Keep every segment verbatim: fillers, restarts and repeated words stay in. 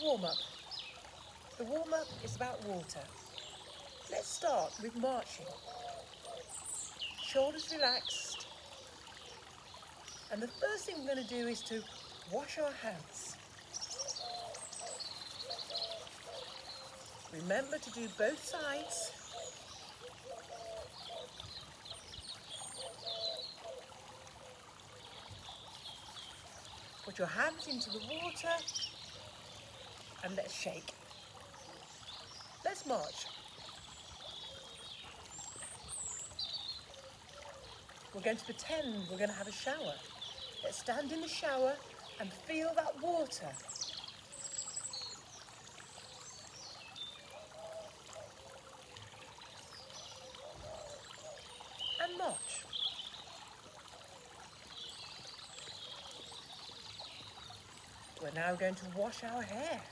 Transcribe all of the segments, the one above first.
warm-up. The warm-up is about water. Let's start with marching. Shoulders relaxed. And the first thing we're going to do is to wash our hands. Remember to do both sides. Put your hands into the water and let's shake. Let's march. We're going to pretend we're going to have a shower. Let's stand in the shower and feel that water. And march. We're now going to wash our hair.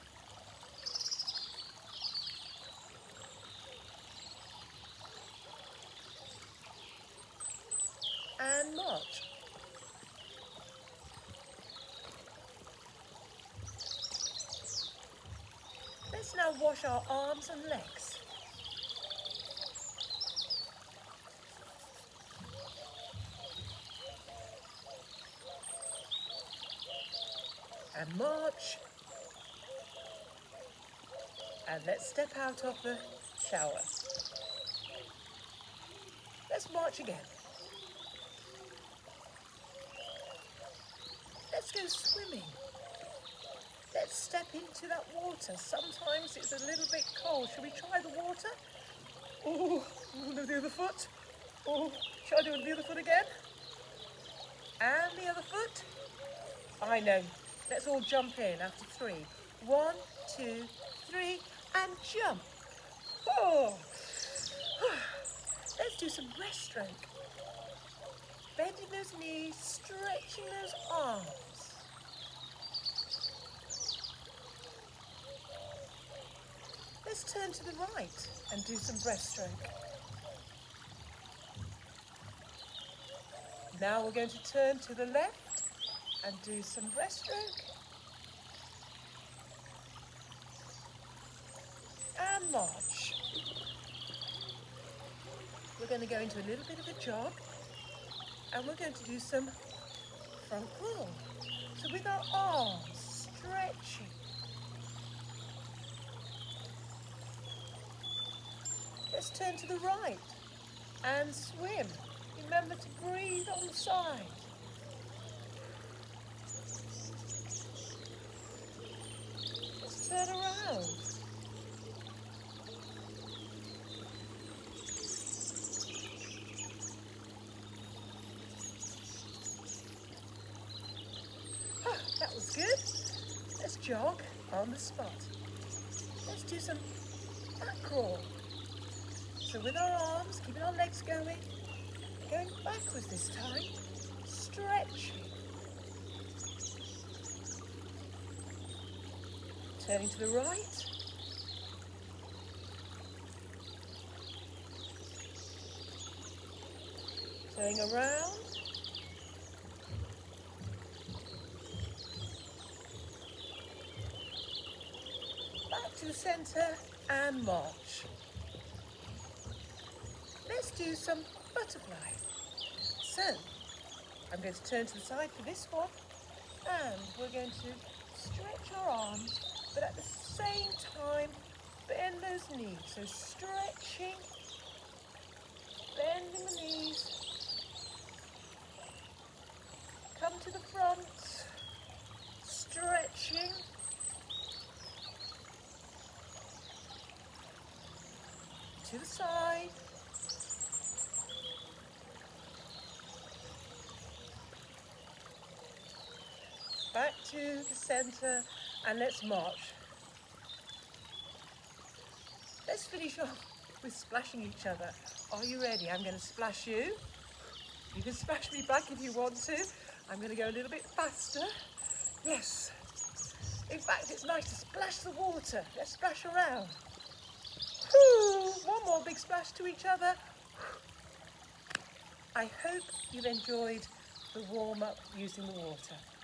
And march. Let's now wash our arms and legs. And march. And let's step out of the shower. Let's march again. Let's go swimming. Let's step into that water. Sometimes it's a little bit cold. Shall we try the water? Oh, the other foot. Oh, shall I do the other foot again? And the other foot. I know. Let's all jump in after three. One, two, three, and jump. Oh. Let's do some breaststroke. Bending those knees, stretching those arms. Let's turn to the right and do some breaststroke. Now we're going to turn to the left and do some breaststroke. And march. We're going to go into a little bit of a jog. And we're going to do some front crawl. So with our arms stretching. Let's turn to the right and swim. Remember to breathe on the side. Let's turn around. That was good. Let's jog on the spot. Let's do some back crawl. So with our arms, keeping our legs going, going backwards this time, stretching. Turning to the right. Turning around. To the centre and march. Let's do some butterfly. So, I'm going to turn to the side for this one and we're going to stretch our arms but at the same time bend those knees. So stretching, bending the knees, come to the front, stretching, to the side, back to the centre, and let's march. Let's finish off with splashing each other. Are you ready? I'm going to splash you. You can splash me back if you want to. I'm going to go a little bit faster. Yes. In fact, it's nice to splash the water. Let's splash around. Woo! One more big splash to each other. I hope you've enjoyed the warm-up using the water.